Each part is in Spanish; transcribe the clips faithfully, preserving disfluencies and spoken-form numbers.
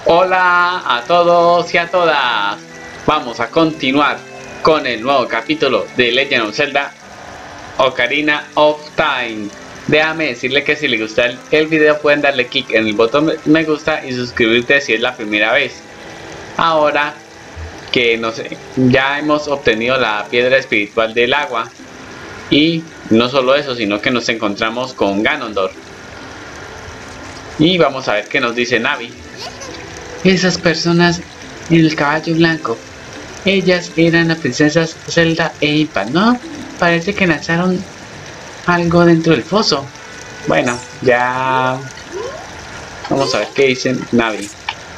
Hola a todos y a todas. Vamos a continuar con el nuevo capítulo de Legend of Zelda Ocarina of Time. Déjame decirle que si les gusta el, el video pueden darle clic en el botón me gusta y suscribirte si es la primera vez. Ahora que nos, ya hemos obtenido la piedra espiritual del agua, y no solo eso, sino que nos encontramos con Ganondorf. Y vamos a ver qué nos dice Navi. Esas personas en el caballo blanco, ellas eran las princesas Zelda e Impa, ¿no? Parece que lanzaron algo dentro del foso. Bueno, ya vamos a ver qué dice Navi.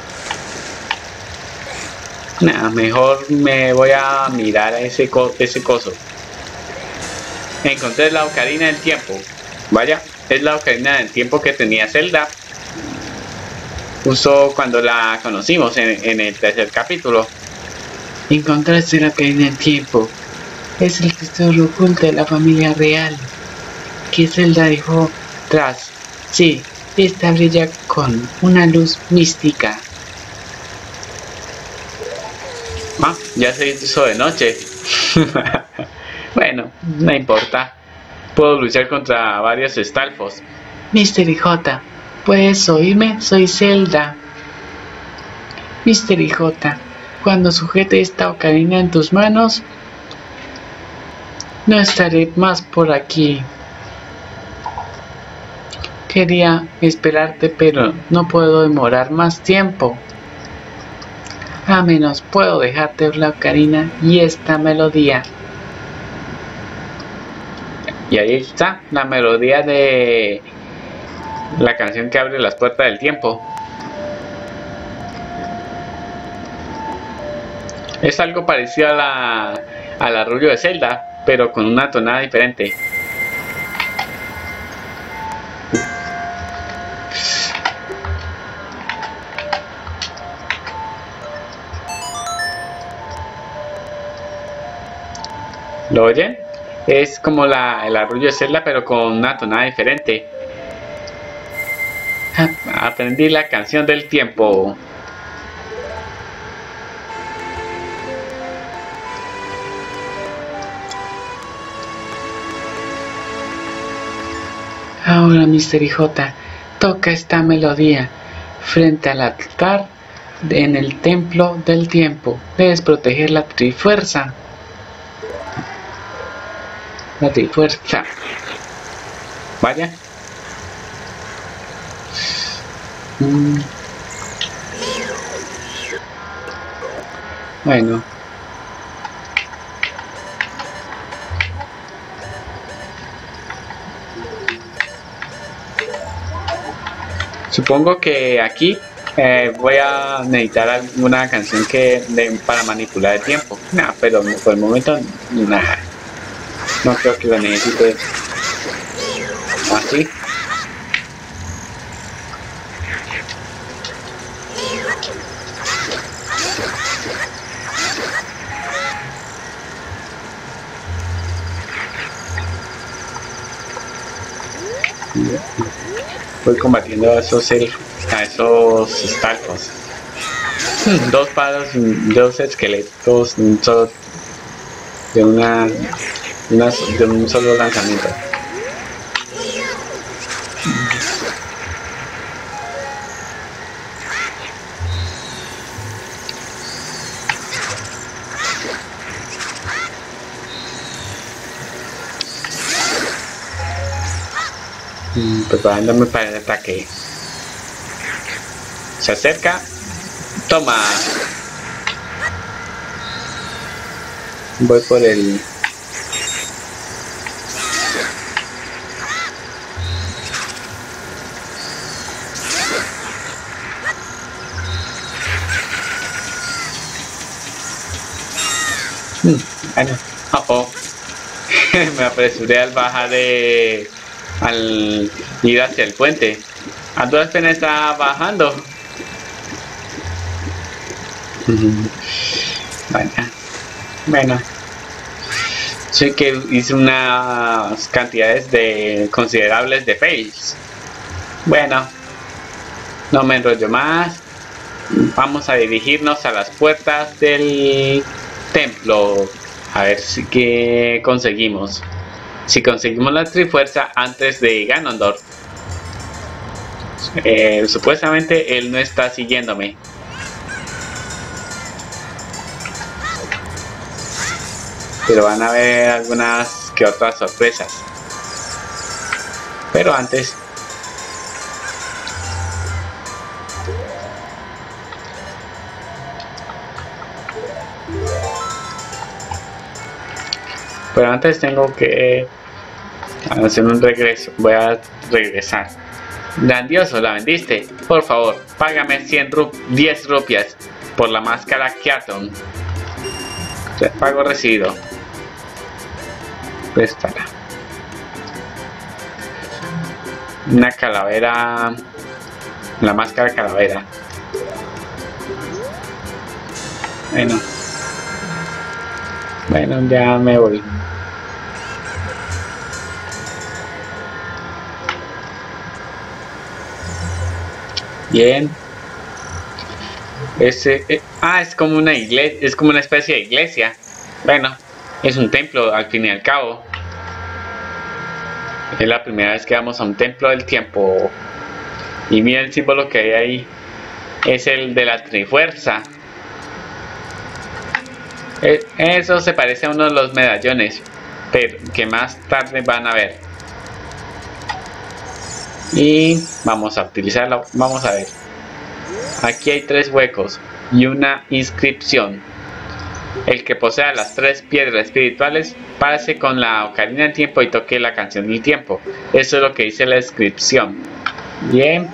Nada, mejor me voy a mirar a ese, co ese coso. Encontré la Ocarina del Tiempo. Vaya, es la Ocarina del Tiempo que tenía Zelda justo cuando la conocimos en, en el tercer capítulo. Encontraste la Ocarina del Tiempo. Es el tesoro oculto de la familia real que Zelda dejó atrás. Sí, esta brilla con una luz mística. Ah, ya se hizo de noche. Bueno, no importa. Puedo luchar contra varios Stalfos. Mystery J, ¿puedes oírme? Soy Zelda. Mystery J, cuando sujete esta ocarina en tus manos, no estaré más por aquí. Quería esperarte, pero no puedo demorar más tiempo. A menos puedo dejarte la ocarina y esta melodía. Y ahí está la melodía de la canción que abre las puertas del tiempo. Es algo parecido a la al arrullo de Zelda, pero con una tonada diferente. ¿Lo oyen? Es como la, el arrullo de Zelda, pero con una tonada diferente. Aprendí la canción del tiempo. Ahora, Mystery J, toca esta melodía frente al altar en el templo del tiempo. Debes proteger la Trifuerza. La Trifuerza. Vaya. Mm. Bueno. Supongo que aquí eh, voy a necesitar alguna canción que de, para manipular el tiempo. Nah, pero por el momento nada. No creo que lo necesite. Así. Voy combatiendo a esos a esos Stalfos. Dos palos, dos esqueletos, un solo, de una, una de un solo lanzamiento. Preparándome para el ataque. Se acerca. Toma. Voy por el... Hmm, bueno. Oh, oh. Me apresuré al bajar de... al ir hacia el puente. A duras penas está bajando. Vaya. Bueno, sé que hice unas cantidades de considerables de fails. Bueno, no me enrollo más. vamos a dirigirnos a las puertas del templo. A ver si que conseguimos. Si conseguimos la trifuerza antes de Ganondorf. Eh, supuestamente él no está siguiéndome. Pero van a haber algunas que otras sorpresas. Pero antes... Pero antes tengo que hacer un regreso. Voy a regresar. Grandioso, la vendiste. Por favor, págame cien rup diez rupias por la máscara Keaton. Pago recibido. Préstala. Una calavera. La máscara calavera. Bueno. Bueno, ya me voy. Bien. Ese, eh, ah, es como una iglesia, es como una especie de iglesia. Bueno, es un templo al fin y al cabo. Es la primera vez que vamos a un templo del tiempo. Y mira el símbolo que hay ahí. Es el de la trifuerza. Eh, eso se parece a uno de los medallones, pero que más tarde van a ver. Y vamos a utilizarlo. Vamos a ver. Aquí hay tres huecos y una inscripción. El que posea las tres piedras espirituales pase con la ocarina del tiempo y toque la canción del tiempo. Eso es lo que dice la inscripción. Bien.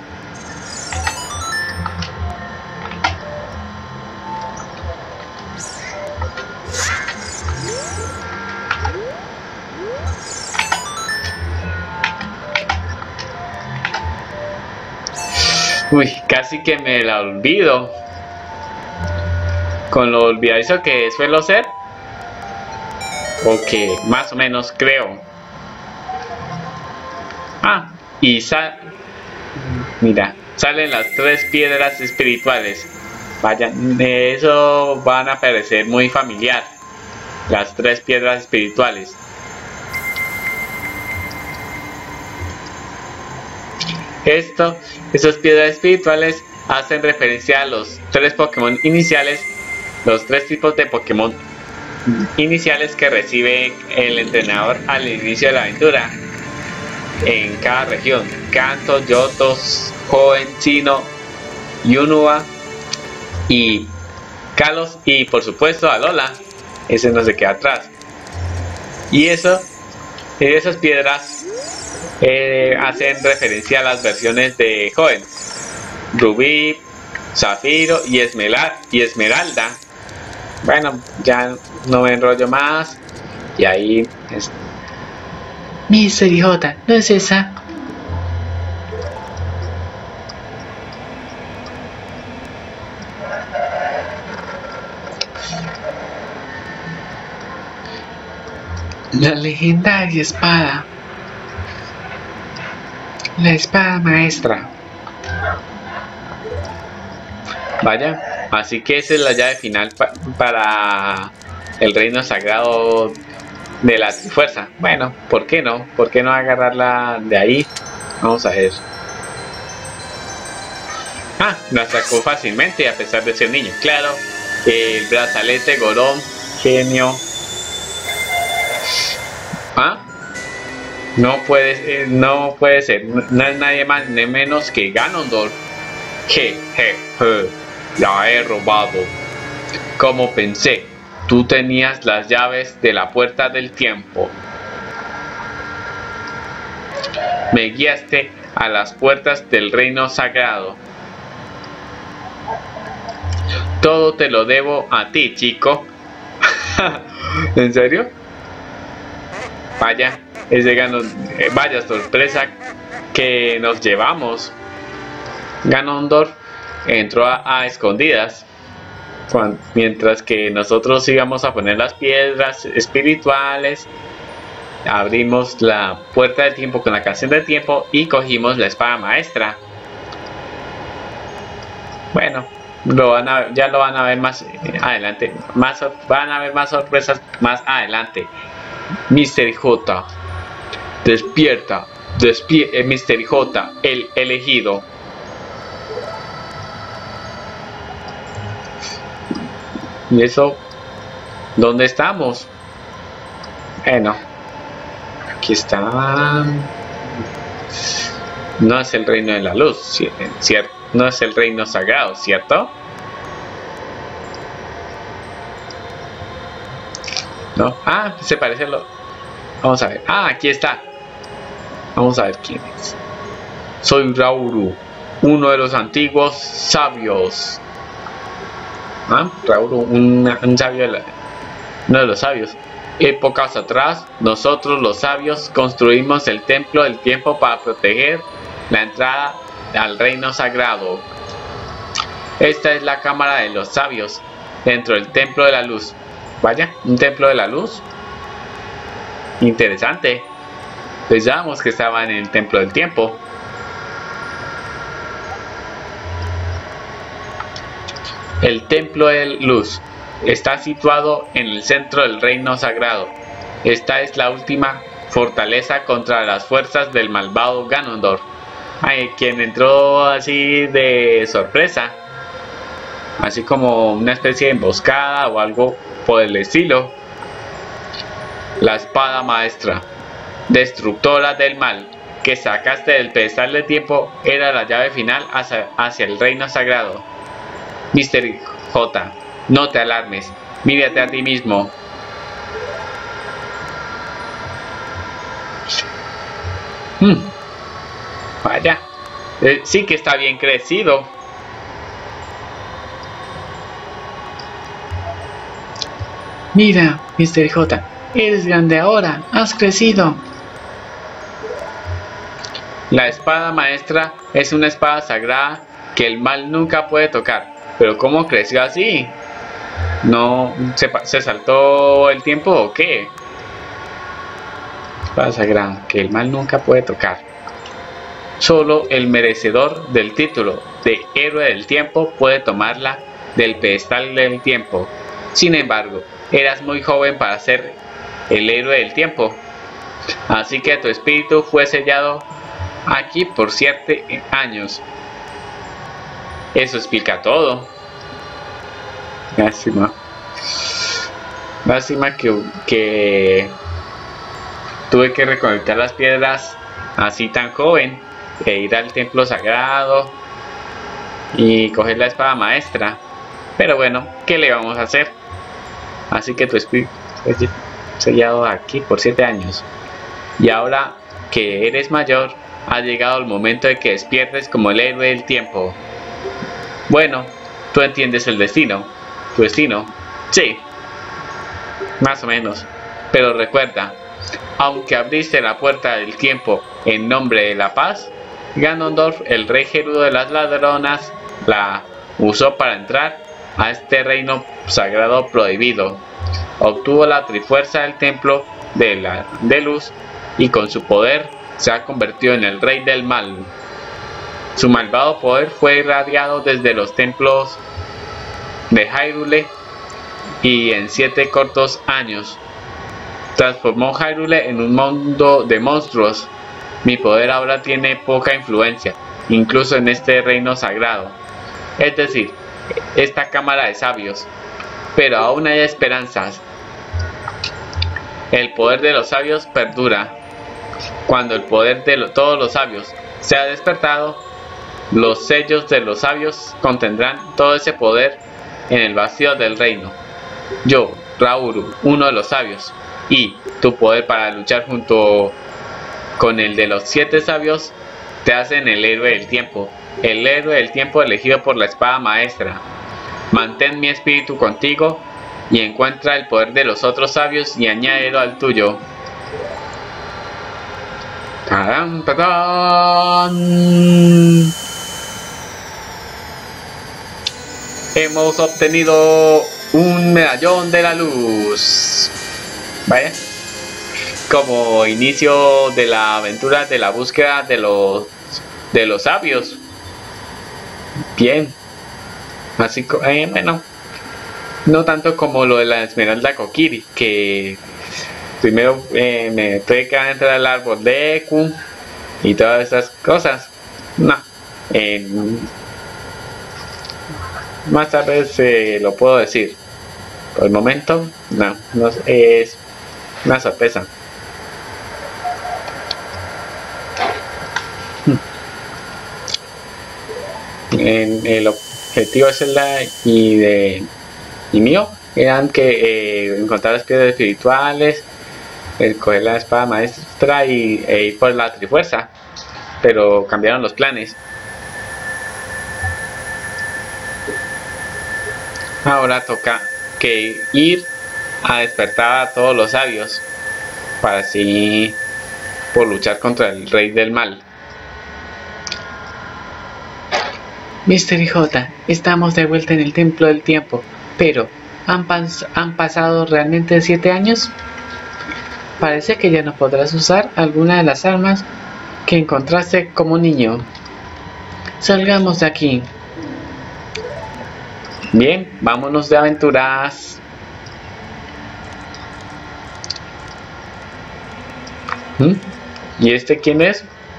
Uy, casi que me la olvido. Con lo olvidadizo que suelo ser. O que más o menos creo. Ah, y sal... Mira, salen las tres piedras espirituales. Vaya, eso van a parecer muy familiar. Las tres piedras espirituales. Esto, esas piedras espirituales hacen referencia a los tres Pokémon iniciales, los tres tipos de Pokémon iniciales que recibe el entrenador al inicio de la aventura en cada región: Kanto, Johto, Hoenn, Sinnoh, Unova y Kalos, y por supuesto Alola. Ese no se queda atrás. Y eso, esas piedras Eh, hacen referencia a las versiones de Hoenn, Rubí, Zafiro y, Esmela y Esmeralda. Bueno, ya no me enrollo más. Y ahí es... mister J, ¿no es esa? La legendaria espada. La espada maestra. Vaya, así que esa es la llave final pa para el reino sagrado de la Trifuerza. Bueno, ¿por qué no? ¿Por qué no agarrarla de ahí? Vamos a ver. Ah, la sacó fácilmente a pesar de ser niño. Claro, el brazalete Gorón, genio. Ah, no puede, eh, no puede ser. No es nadie más ni menos que Ganondorf. Je, je, je. La he robado. Como pensé, tú tenías las llaves de la puerta del tiempo. Me guiaste a las puertas del reino sagrado. Todo te lo debo a ti, chico. ¿En serio? Vaya, ese Ganon, eh, vaya sorpresa que nos llevamos. Ganondorf entró a, a escondidas, cuando, mientras que nosotros íbamos a poner las piedras espirituales. Abrimos la puerta del tiempo con la canción del tiempo y cogimos la espada maestra. Bueno, Lo van a, ya lo van a ver más adelante. Más, van a ver más sorpresas más adelante. mister J. Despierta. Despie eh, mister J. El elegido. ¿Y eso? ¿Dónde estamos? Bueno. Aquí está. No es el reino de la luz, ¿cierto? No es el reino sagrado, ¿cierto? ¿No? Ah, se parece a lo... Vamos a ver. Ah, aquí está. Vamos a ver quién es. Soy Rauru, uno de los antiguos sabios. Ah, Rauru, un, un sabio de la... uno de los sabios. Épocas atrás, nosotros los sabios construimos el templo del tiempo para proteger la entrada al reino sagrado. Esta es la cámara de los sabios dentro del templo de la luz. Vaya, un templo de la luz. Interesante. Pensábamos que estaban en el templo del tiempo. El templo de luz está situado en el centro del reino sagrado. Esta es la última fortaleza contra las fuerzas del malvado Ganondorf. Ay, quien entró así de sorpresa, así como una especie de emboscada o algo por el estilo. La espada maestra, destructora del mal, que sacaste del pedestal del tiempo, era la llave final hacia, hacia el reino sagrado. mister J, no te alarmes, mírate a ti mismo. Hmm. Vaya, eh, sí que está bien crecido. Mira, mister J, eres grande ahora, has crecido. La espada maestra es una espada sagrada que el mal nunca puede tocar. Pero ¿cómo creció así? ¿No se, se saltó el tiempo o qué? Espada sagrada que el mal nunca puede tocar. Solo el merecedor del título de héroe del tiempo puede tomarla del pedestal del tiempo. Sin embargo, eras muy joven para ser el héroe del tiempo. Así que tu espíritu fue sellado aquí por siete años. Eso explica todo. Lástima. Lástima que, que tuve que recolectar las piedras así tan joven, e ir al templo sagrado y coger la espada maestra. Pero bueno, ¿qué le vamos a hacer? Así que tu espíritu fue sellado aquí por siete años. Y ahora que eres mayor, ha llegado el momento de que despiertes como el héroe del tiempo. Bueno, tú entiendes el destino. ¿Tu destino? Sí, más o menos. Pero recuerda, aunque abriste la puerta del tiempo en nombre de la paz, Ganondorf, el rey gerudo de las ladronas, la usó para entrar a este reino sagrado prohibido. Obtuvo la trifuerza del templo de la de luz y con su poder se ha convertido en el rey del mal. Su malvado poder fue irradiado desde los templos de Hyrule y en siete cortos años transformó Hyrule en un mundo de monstruos. Mi poder ahora tiene poca influencia, incluso en este reino sagrado, es decir, esta cámara de sabios. Pero aún hay esperanzas. El poder de los sabios perdura. Cuando el poder de lo, todos los sabios se ha despertado, los sellos de los sabios contendrán todo ese poder en el vacío del reino. Yo, Rauru, uno de los sabios, y tu poder para luchar junto con el de los siete sabios, te hacen el héroe del tiempo, el héroe del tiempo elegido por la espada maestra. Mantén mi espíritu contigo y encuentra el poder de los otros sabios y añádelo al tuyo. ¡Tarán, tarán! Hemos obtenido un medallón de la luz. Vaya, como inicio de la aventura de la búsqueda de los de los sabios. Bien. Así co- eh, bueno, no tanto como lo de la esmeralda Kokiri, que primero eh, me tuve que entrar al árbol de Eku y todas esas cosas. No, eh, más tarde se lo puedo decir. Por el momento, no, no es una sorpresa. En el objetivo de Zelda y de y mío eran que eh, encontrar las piedras espirituales, el coger la espada maestra y e ir por la trifuerza, pero cambiaron los planes. Ahora toca que ir a despertar a todos los sabios para así por luchar contra el rey del mal. mister J, estamos de vuelta en el Templo del Tiempo, pero ¿han, pas ¿han pasado realmente siete años? Parece que ya no podrás usar alguna de las armas que encontraste como niño. Salgamos de aquí. Bien, vámonos de aventuras. ¿Mm? ¿Y este quién es?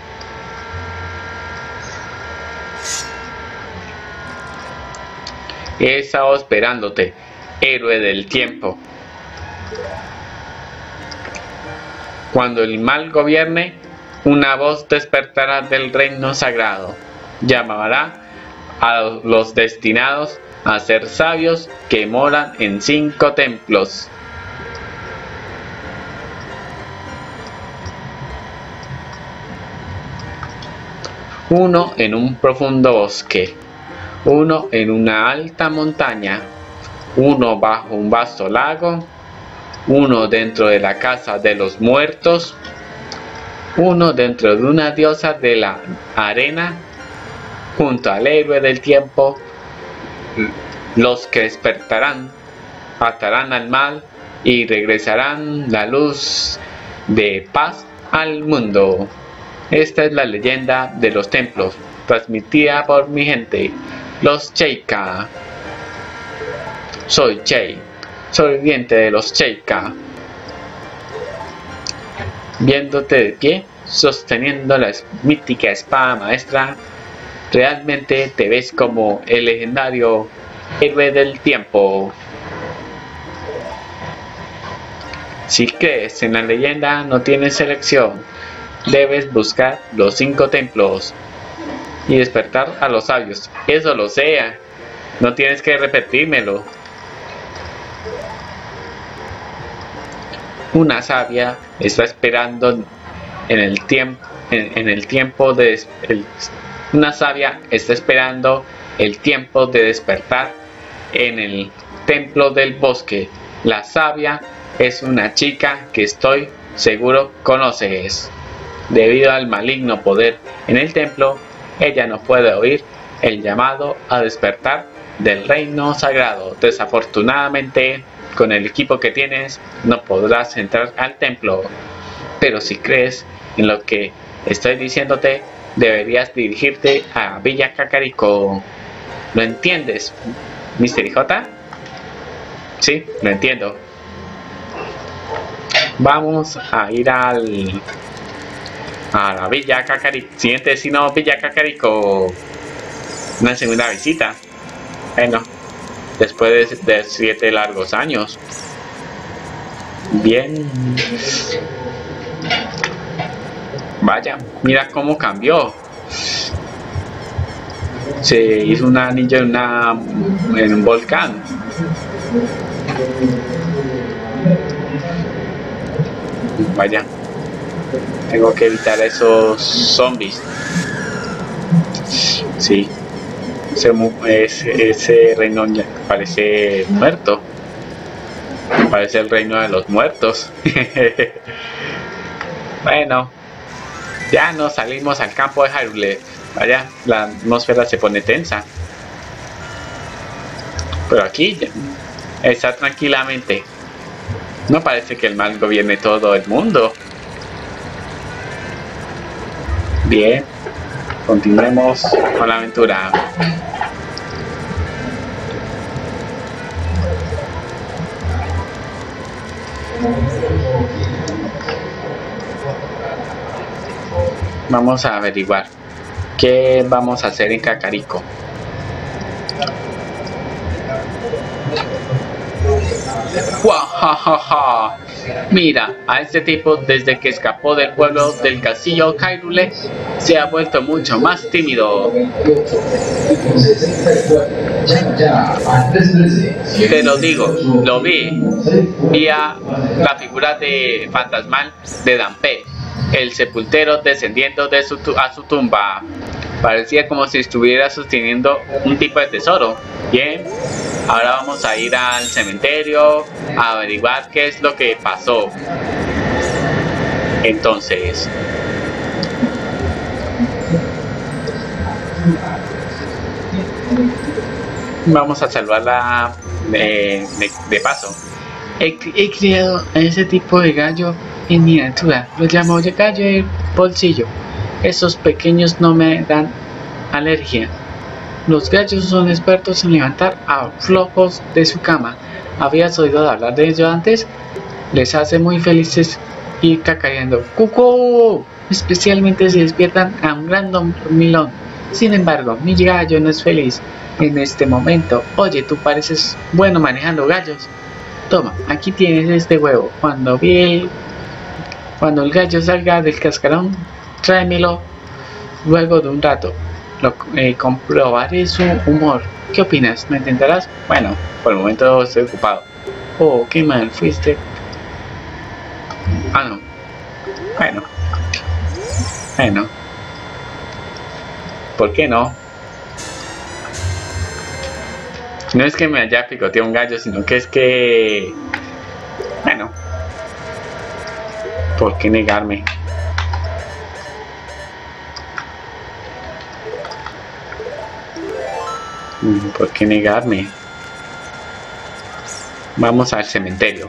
He estado esperándote, héroe del tiempo. Cuando el mal gobierne, una voz despertará del reino sagrado. Llamará a los destinados a ser sabios que moran en cinco templos. Uno en un profundo bosque, uno en una alta montaña, uno bajo un vasto lago, uno dentro de la casa de los muertos, uno dentro de una diosa de la arena, junto al héroe del tiempo. Los que despertarán atarán al mal y regresarán la luz de paz al mundo. Esta es la leyenda de los templos, transmitida por mi gente, los Sheikah. Soy Chei, sobreviviente de los Sheikah. Viéndote de pie, sosteniendo la mítica espada maestra, realmente te ves como el legendario héroe del tiempo. Si crees en la leyenda, no tienes elección. Debes buscar los cinco templos y despertar a los sabios. Eso lo sea. No tienes que repetírmelo. Una sabia está esperando en el tiempo en, en el tiempo de el, una sabia está esperando el tiempo de despertar en el templo del bosque. La sabia es una chica que estoy seguro conoces. Debido al maligno poder en el templo, ella no puede oír el llamado a despertar del reino sagrado. Desafortunadamente, con el equipo que tienes, no podrás entrar al templo. Pero si crees en lo que estoy diciéndote, deberías dirigirte a Villa Kakariko. ¿Lo entiendes, mister J? Sí, lo entiendo. Vamos a ir al... a la Villa Kakariko. Siguiente destino, Villa Kakariko. Una segunda visita. Bueno, después de, de siete largos años. Bien. Vaya, mira cómo cambió. Se hizo un anillo en, una, en un volcán. Vaya. Tengo que evitar esos zombies. Sí. Ese, ese, ese reino parece muerto. Parece el reino de los muertos. Bueno. Ya nos salimos al campo de Hyrule. Vaya, la atmósfera se pone tensa. Pero aquí ya está tranquilamente. No parece que el mal gobierne todo el mundo. Bien, continuemos con la aventura. Vamos a averiguar qué vamos a hacer en Kakariko. ¡Guajajaja! Mira, a este tipo desde que escapó del pueblo del castillo Hyrule se ha vuelto mucho más tímido. Te lo digo, lo vi. Vi a la figura de fantasmal de Dampé, el sepultero, descendiendo de su a su tumba. Parecía como si estuviera sosteniendo un tipo de tesoro. Bien, ahora vamos a ir al cementerio a averiguar qué es lo que pasó. Entonces, vamos a salvarla de, de, de paso. He, he criado a ese tipo de gallo en miniatura. Lo llamo gallo de bolsillo. Esos pequeños no me dan alergia. Los gallos son expertos en levantar a flojos de su cama. ¿Habías oído hablar de ello antes? Les hace muy felices ir cacareando. ¡Cucú! Especialmente si despiertan a un gran dormilón. Sin embargo, mi gallo no es feliz en este momento. Oye, tú pareces bueno manejando gallos. Toma, aquí tienes este huevo. Cuando vi el, cuando el gallo salga del cascarón, tráemelo luego de un rato. Lo, eh, comprobaré su humor. ¿Qué opinas? ¿Me intentarás? Bueno, por el momento estoy ocupado. Oh, qué mal fuiste. Ah, no. Bueno. Bueno. ¿Por qué no? No es que me haya picoteado un gallo, sino que es que... Bueno. ¿Por qué negarme? ¿Por qué negarme? Vamos al cementerio.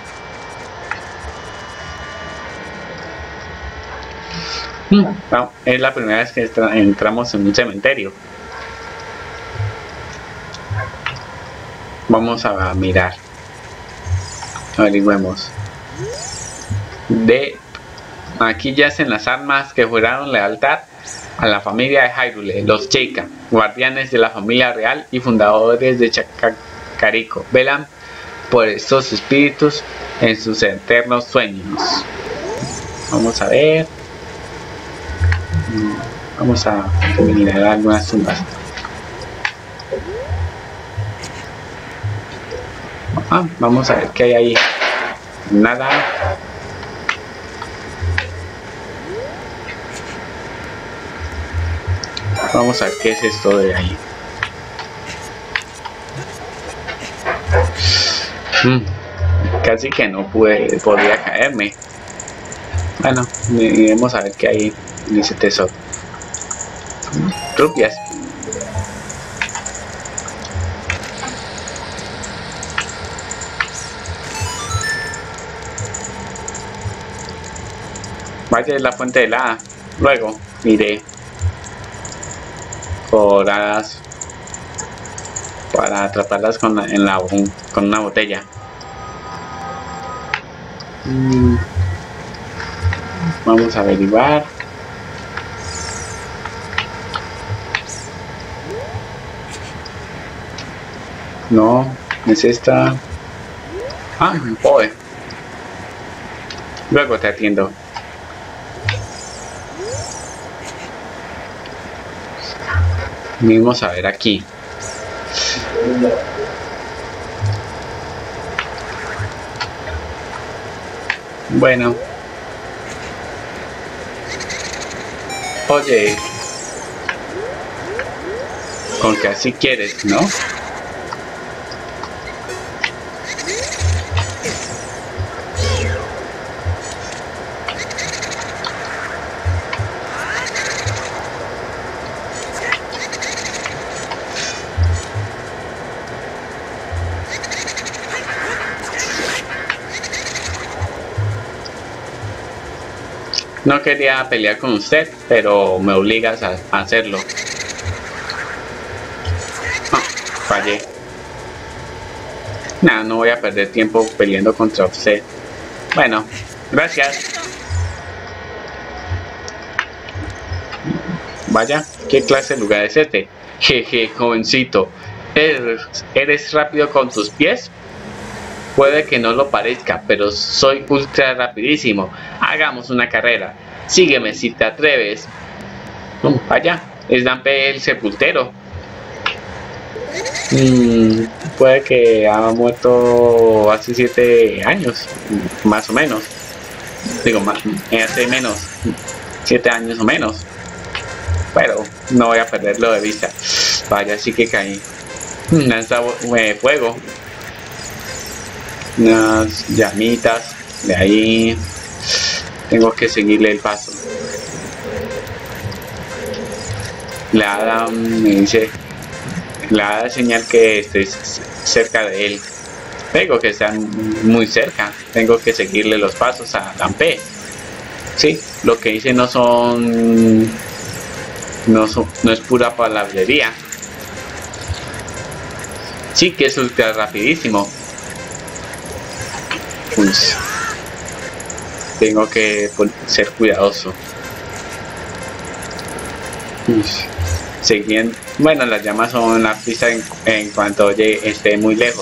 No, es la primera vez que entramos en un cementerio. Vamos a mirar. Averigüemos. De aquí yacen las armas que juraron lealtad a la familia de Hyrule, los Sheikah, guardianes de la familia real y fundadores de Kakariko. Velan por estos espíritus en sus eternos sueños. Vamos a ver. Vamos a mirar algunas tumbas. Ah, vamos a ver qué hay ahí. Nada. Vamos a ver qué es esto de ahí. Mm, casi que no pude, podía caerme. Bueno, iremos a ver qué hay en ese tesoro. Rupias. Vaya de la fuente de la. Luego iré coradas para atraparlas con la, en la, con una botella. Mm. Vamos a averiguar. No, es esta. Ah, joder. Luego te atiendo. Vamos a ver aquí. Bueno. Oye. Con que así quieres, ¿no? No quería pelear con usted, pero me obligas a, a hacerlo. Ah, fallé. Nada, no voy a perder tiempo peleando contra usted. Bueno, gracias. Vaya, ¿qué clase de lugar es este? Jeje, jovencito. ¿Eres, ¿Eres rápido con tus pies? Puede que no lo parezca, pero soy ultra rapidísimo. Hagamos una carrera. Sígueme si te atreves. Oh, vaya, es Dampé el sepultero. Mm, puede que ha muerto hace siete años, más o menos. Digo, más, hace menos, siete años o menos. Pero no voy a perderlo de vista. Vaya, sí que caí. Lanza eh, fuego. Unas llamitas. De ahí tengo que seguirle el paso. Le da, me dice, le da señal que esté cerca de él. Tengo que estar muy cerca. Tengo que seguirle los pasos a Dampé. Sí, lo que dice no son, no son, no es pura palabrería. Sí que es ultra rapidísimo. Pues tengo que ser cuidadoso. Pues, seguiendo, bueno, las llamas son la pista en, en cuanto llegue, esté muy lejos.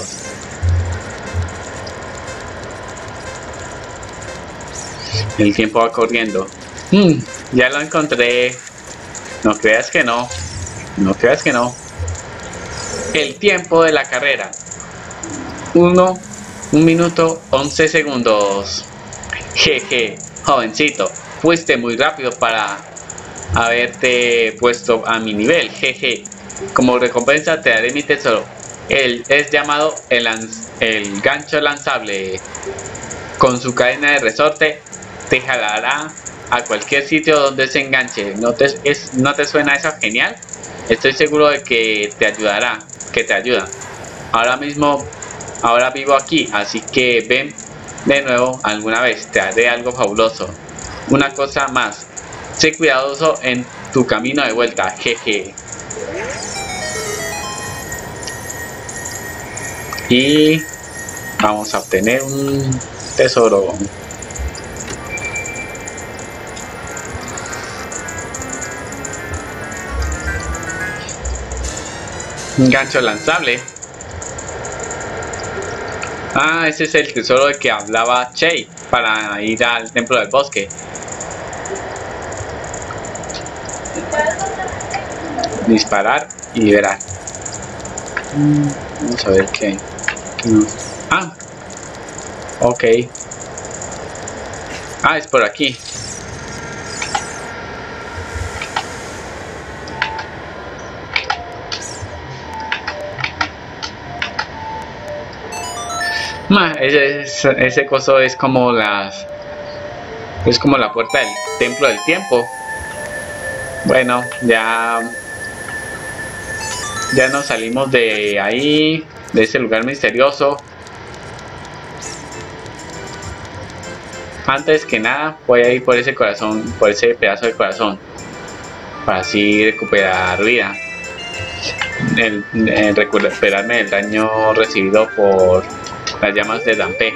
El tiempo va corriendo. Mm, ya lo encontré. No creas que no. No creas que no. El tiempo de la carrera. Uno, un minuto, once segundos. Jeje, jovencito. Fuiste muy rápido para haberte puesto a mi nivel. Jeje. Como recompensa te daré mi tesoro. Él es llamado el, lanz el gancho lanzable. Con su cadena de resorte te jalará a cualquier sitio donde se enganche. ¿No te, es, ¿no te suena eso genial? Estoy seguro de que te ayudará, que te ayuda. Ahora mismo, ahora vivo aquí, así que ven de nuevo alguna vez, te haré algo fabuloso. Una cosa más, sé cuidadoso en tu camino de vuelta, jeje. Y vamos a obtener un tesoro. Un gancho lanzable. Ah, ese es el tesoro del que hablaba Chei para ir al templo del bosque. Disparar y liberar. Vamos a ver qué, qué nos... Ah, ok. Ah, es por aquí. Ese, ese coso es como las es como la puerta del templo del tiempo. Bueno, ya ya nos salimos de ahí, de ese lugar misterioso. Antes que nada voy a ir por ese corazón, por ese pedazo de corazón, para así recuperar vida, el, el recuperarme del daño recibido por las llamas de Dampé.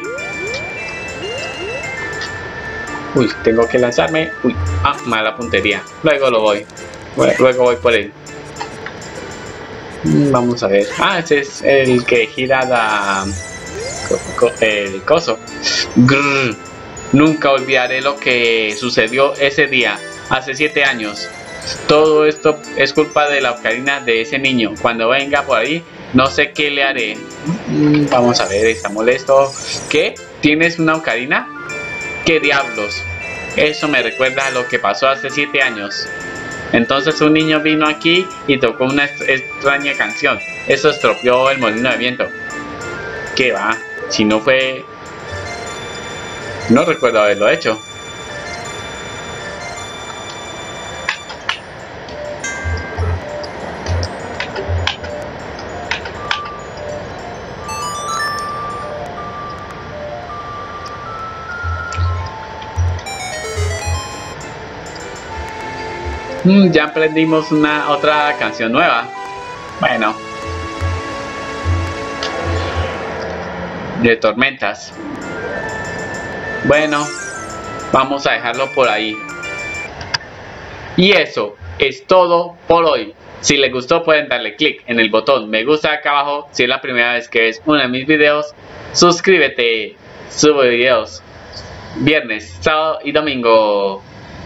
Uy, tengo que lanzarme. Uy, ah, mala puntería. Luego lo voy. Luego voy por él. Vamos a ver. Ah, ese es el que gira la... el coso. Grrr. Nunca olvidaré lo que sucedió ese día, hace siete años. Todo esto es culpa de la ocarina de ese niño. Cuando venga por ahí, no sé qué le haré. Vamos a ver, está molesto. ¿Qué? ¿Tienes una ocarina? ¿Qué diablos? Eso me recuerda a lo que pasó hace siete años. Entonces un niño vino aquí y tocó una extraña canción. Eso estropeó el molino de viento. ¿Qué va? Si no fue... No recuerdo haberlo hecho. Mm, ya aprendimos una otra canción nueva. Bueno. De tormentas. Bueno, vamos a dejarlo por ahí. Y eso es todo por hoy. Si les gustó pueden darle click en el botón me gusta acá abajo. Si es la primera vez que ves uno de mis videos, suscríbete. Subo videos viernes, sábado y domingo.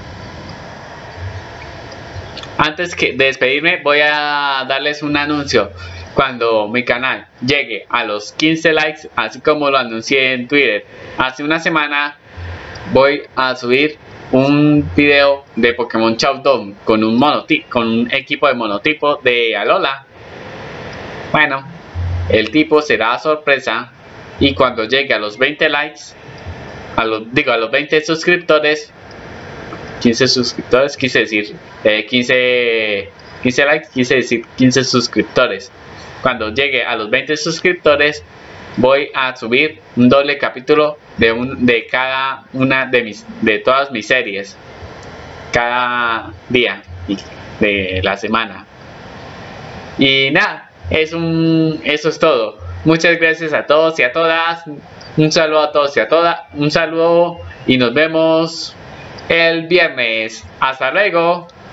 Antes que de despedirme voy a darles un anuncio. Cuando mi canal llegue a los quince likes, así como lo anuncié en Twitter hace una semana, voy a subir un video de Pokémon Showdown con un monotipo, con un equipo de monotipo de Alola. Bueno, el tipo será sorpresa y cuando llegue a los veinte likes, a los, digo a los veinte suscriptores, quince suscriptores, quise decir eh, quince, quince likes, quise decir quince suscriptores. Cuando llegue a los veinte suscriptores, voy a subir un doble capítulo de un de cada una de mis de todas mis series cada día de la semana. Y nada, es un eso es todo. Muchas gracias a todos y a todas. Un saludo a todos y a todas. Un saludo y nos vemos el viernes. Hasta luego.